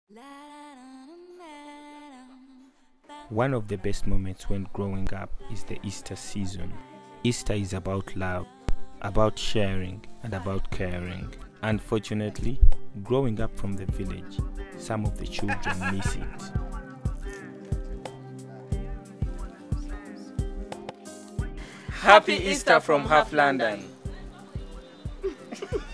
One of the best moments when growing up is the Easter season. Easter is about love, about sharing, and about caring. Unfortunately, growing up from the village, some of the children miss it. Happy Easter from Half London.